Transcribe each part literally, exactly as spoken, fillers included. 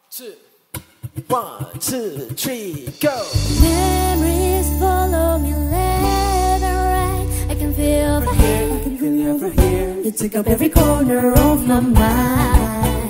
two, one, two, three, go. Memories follow me left and right. I can feel the heat. I can feel you over here. You take up every corner of my mind.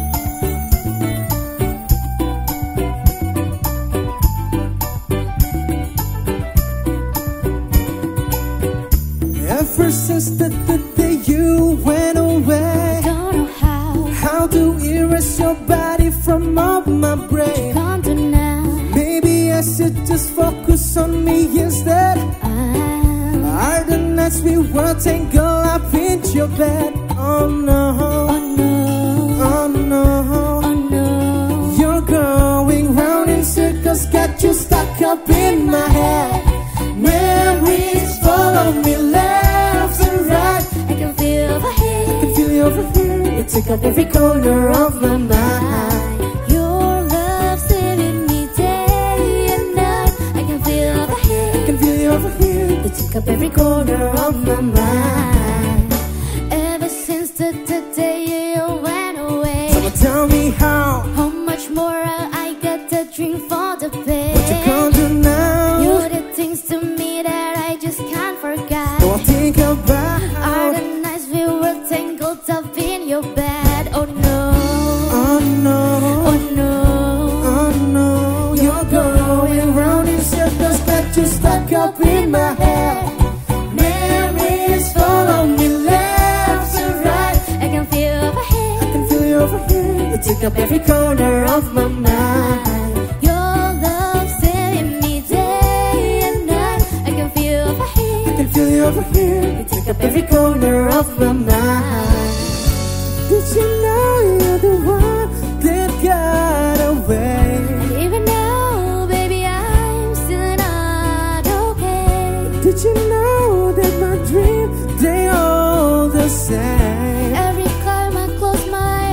Ever since the, the day you went away, Don't know how. how to erase your body from off my brain. Can't do now. Maybe I should just focus on me instead. I'm Are the nights we were tangled up in your bed? Oh no, Oh no. oh no, Oh no. you're going round in circles, got you stuck up in my head. Memories follow me left and right. I can feel the I heat. can feel you over here. You take up every corner of my mind. Your love saving me day and night. I can feel the I heat. can feel you over here. You take up every corner of my mind. Ever since the, the day you went away, Someone tell me how. how much more I got to drink for the pain. What you gonna do now? You did things to me that I just can't forget. Don't think about. Are the nights we were tangled up in your bed. Oh no. Oh no, Oh no. oh no, you're going round in circles, got you stuck up in my head. Memories follow me left and right. I can feel the I heat. can feel you over here. You take up every corner of my mind. Your love saving me day and night. I can feel the I heat. can feel you over here. You take up every corner of my mind. Did you know you're the one that got away? And even now, baby, I'm still not okay. Did you know that my dreams, they all the same? Every time I close my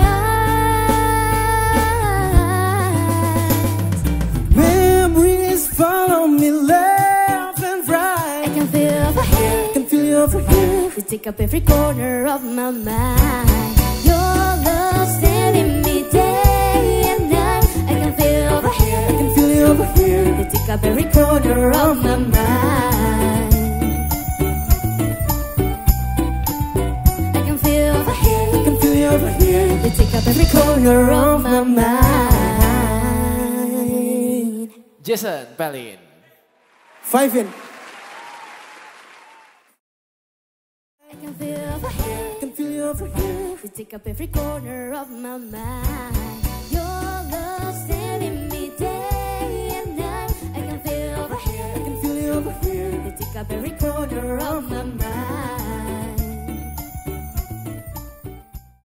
eyes, Memories follow me left and I right. can feel the I heat. can feel you over here. You take up every corner of my mind. Your love saving me day and night. I can feel the I heat. can feel you over here. You take up every corner of my mind. I can feel the I heat. can feel you over here. You take up every corner of my mind. Jesenn, Pelin. Fivein. I can feel the heat. I can feel you over here. You take up every corner of my mind.